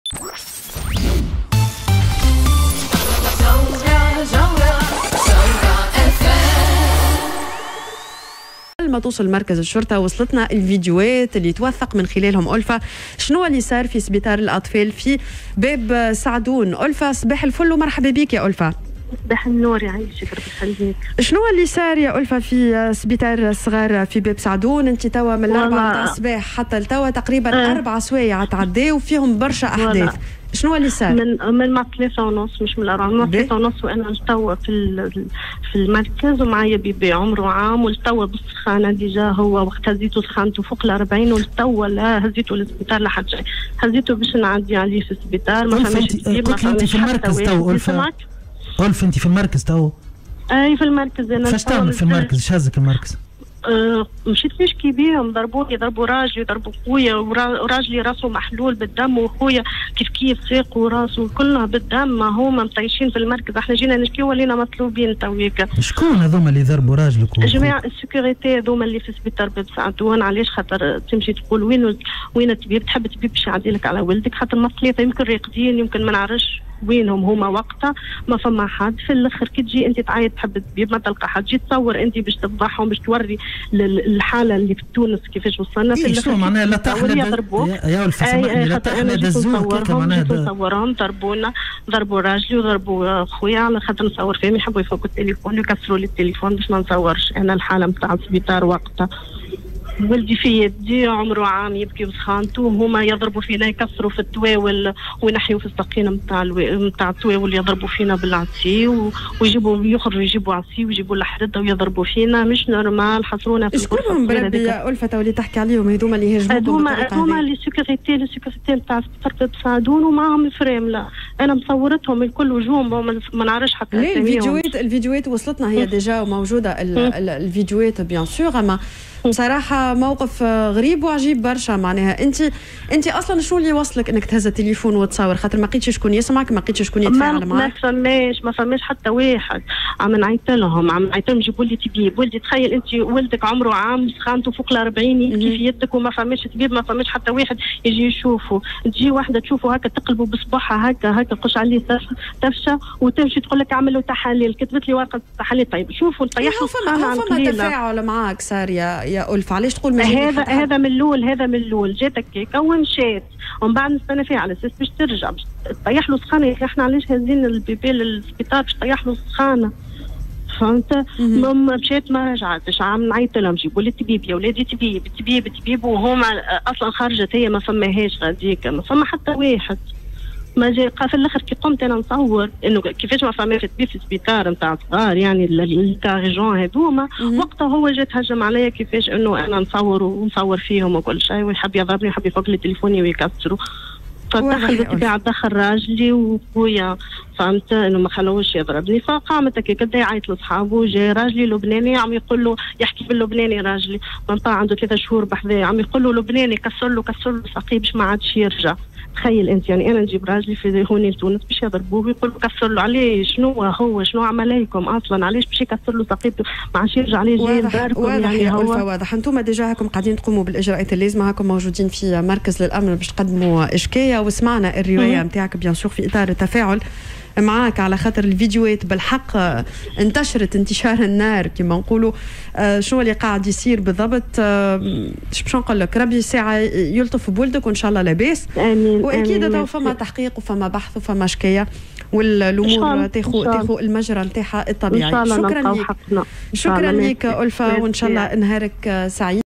ما توصل مركز الشرطة وصلتنا الفيديوهات اللي توثق من خلالهم ألفا شنو اللي صار في سبيطار الأطفال في باب سعدون. ألفا صباح الفل ومرحبا بك يا ألفا. صباح النور يعيشك ربي يخليك. شنو اللي صار يا ألفا في سبيطار الصغار في باب سعدون؟ انت توا من 4 تاع الصباح حتى لتوا تقريبا 4 سوايع تعداو وفيهم برشا أحداث. شنو اللي صار؟ من مع 3:30 مش من 4، من 3:30 وانا توا في المركز ومعايا بيبي عمره عام ولتوا بالسخانه ديجا هو وقت هزيته سخانته فوق ال40 ولتوا لا هزيته للسبيطار لحد جاي هزيته باش نعدي عليه في السبيطار ما فماش طيب ما فماش في المركز تو ألفا انت في المركز تو؟ اي في المركز. انا فاش تعمل في المركز؟ ايش هزك المركز؟ مشيت نشكي بيهم ضربوا راجلي ضربوا خويا وراجلي راسه محلول بالدم وخويا كيف ساقوا راسه كلها بالدم. ما هما مطيشين في المركز. احنا جينا نشكي ولينا مطلوبين تويكا. شكون هذوما اللي ضربوا راجلك؟ جماعة السيكوريتي هذوما اللي في سبيطار باب سعدون. علاش؟ خاطر تمشي تقول وين الطبيب تحب الطبيب باش يعدي لك على ولدك خاطر ما 3 يمكن راقدين يمكن ما نعرفش وينهم هما وقتها ما فما حد. في الاخر كي تجي انت تعيط تحب الطبيب ما تلقى حد. تجي تصور انت باش تفضحهم باش توري الحاله اللي في تونس كيفاش وصلنا. في الاخر معناها لا تحلى يا الفسماء لا تحلى دزوك معناها نصورهم ضربوا راجلي وضربوا خويا على خاطر نصور فيهم يحبوا يفوقوا التليفون ويكسروا لي التليفون باش ما نصورش انا الحاله نتاع السبيطار وقتها. ولدي في يدي عمره عام يبكي وسخانته هما يضربوا فينا يكسروا في التواول وينحيوا في السقينه نتاع التواول يضربوا فينا بالعصي ويجيبوا يخرجوا يجيبوا عصي ويجيبوا الحرده ويضربوا فينا مش نورمال. حصرونا في شكون هم بربي يا ألفة اللي تحكي عليهم هذوما اللي هاجموكم؟ هذوما لي سيكوريتي نتاع سبيطار سعدون ومعهم الفريم. لا انا مصورتهم الكل وجوههم ما نعرفش حتى الفيديوهات وصلتنا هي ديجا وموجوده الفيديوهات بيان سور. اما بصراحه موقف غريب وعجيب برشا. معناها انت اصلا شو اللي وصلك انك تهز التليفون وتصور؟ خاطر ما لقيتش شكون يسمعك ما لقيتش شكون يتفاعل معك. ما فماش حتى واحد. عم نعيط لهم جيبوا لي طبيب. ولدي تخيل انت ولدك عمره عام سخانته فوق ال40 يبكي في يدك وما فماش طبيب ما فماش حتى واحد يجي يشوفه. تجي واحده تشوفه هكا تقلبه بصباحها هكا قش عليه تفشه وتمشي تقول لك اعمل له تحاليل. كتبت لي ورقه تحاليل. طيب شوفوا نطيحوا فما تفاعل معك صار يا ألفة. علاش تقول ما هذا من الاول جاتك هيك ومشات ومن بعد نستنى فيها على اساس باش ترجع باش تطيح له سخانه. احنا علاش هازين البيبي للسبيطار باش تطيح له سخانه فهمت؟ مشيت ما رجعتش. عم نعيط لهم جيبوا لي طبيب يا ولادي طبيب وهما اصلا خرجت هي ما فماهاش غاديك ما فما حتى واحد. ما جاي في الاخر كي قمت انا نصور انه كيفاش ما فماش طبيب في السبيطار نتاع صغار يعني الكاريجون هذوما. وقتها هو جات هجم عليا كيفاش انه انا نصور فيهم وكل شيء ويحب يضربني ويحب يفوق لي تليفوني ويكسروا. فدخل بالطبيعه دخل راجلي وخويا فهمت انه ما خلوش يضربني. فقامت هكاك بدا يعيط لاصحابه. جاي راجلي لبناني عم يقول له يحكي باللبناني. راجلي منطقه عنده 3 شهور بحذاه عم يقول له لبناني كسر له ساقيه باش ما عادش يرجع. تخيل انت يعني انا نجيب راجلي في هوني لتونس باش يضربوه ويقول له كسر له عليه. شنو عمل لكم اصلا؟ علاش باش يكسر له ساقيته ما عادش يرجع عليه جاي يداركم؟ واضح يعني يا ألفة واضح. انتم ديجا هاكم قاعدين تقوموا بالاجراءات اللازمه. هاكم موجودين في مركز للامن باش تقدموا اشكايه وسمعنا الروايه نتاعك بيان سور في اطار التفاعل معاك على خاطر الفيديوهات بالحق انتشرت انتشار النار كما نقولوا. شنو اللي قاعد يصير بالضبط؟ باش نقول لك ربي ساعه يلطف بولدك وان شاء الله لاباس. واكيد تو فما تحقيق وفما بحث وفما شكايه والامور تاخذ المجرى نتاعها الطبيعي. شكرا لك ألفة وان شاء الله نهارك سعيد.